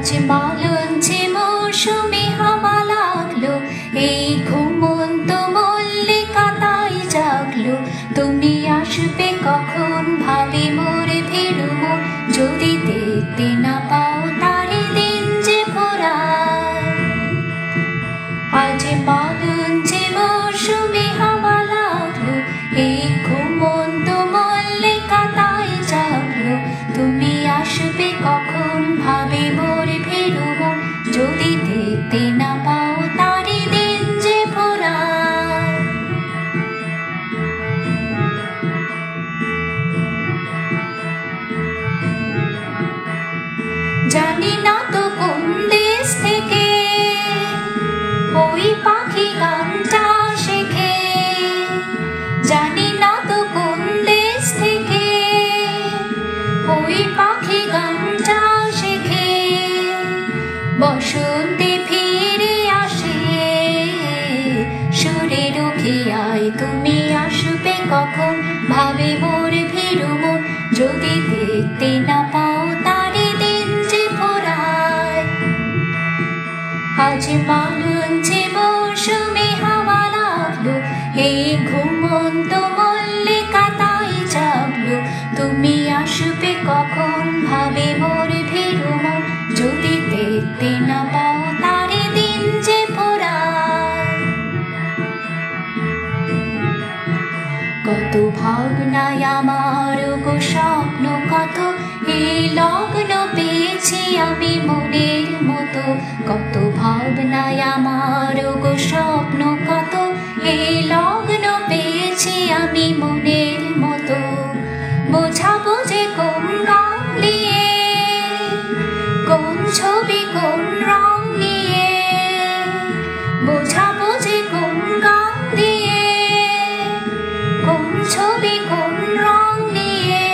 আজ মালঞ্চে মৌসুমি হাওয়া লাগলো, এই ঘুমন্ত মল্লিকা তাই জাগলো। তুমি আসবে কখন ভাবে মোর ভেরু মন, যদি দেখতে না পাও তারে দিন যে ভোরায়। আজ মালঞ্চে মৌসুমি হাওয়া লাগলো, এই ঘুমন্ত মল্লিকা তাই জাগলো। তুমি আসবে কখন ভাবে মোর ভেরু মন, যদি দেখতে না পাও তারে দিন যে ভোরায়। জানি না তো কোন দেশ থেকে ওই পাখি গানটা শেখে, জানি না তো কোন দেশ থেকে ওই পাখি গানটা শেখে। বসন্তে ফিরে আসে সুরের খেয়ায়, তুমি আসবে কখন ভাবে মোর ভেরু মন, যদি দেখতে না পাও তারে দিন যে ভোরায়। আজ মালঞ্চে মৌসুমি হাওয়া লাগলো, এই ঘুমন্ত মল্লিকা তাই জাগলো। তুমি আসবে কখন ভাবে মোর ভেরু মন, যদি দেখতে না পাও তারে দিন যে ভোরায়। কত ভাবনায় আমার গো স্বপ্ন কত, এই লগ্ন পেয়েছি আমি মনের মতো। কত ভাবনায় আমার গো স্বপ্ন কত, এই লগ্ন পেয়েছি আমি মনের মতো। বোঝাবো যে কোন গান নিয়ে, কোন ছবি কোন রং নিয়ে, বোঝাবো যে কোন গান দিয়ে, কোন ছবি কোন রং নিয়ে।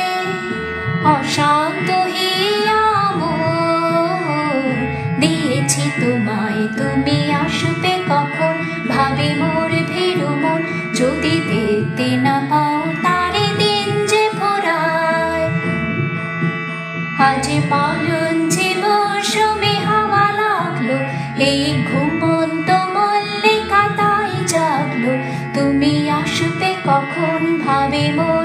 অশান্ত হিয়া মন দিয়েছি তোমায়, তুমি আসবে কখন ভাবে মোর ভেরু মন, যদি দেখতে না পাও তারে দিন যে ভোরায়। আজ মালঞ্চে মৌসুমি হাওয়া লাগলো, এই ঘুমন্ত মল্লিকা তাই জাগলো। তুমি আসবে কখন ভাবে মোর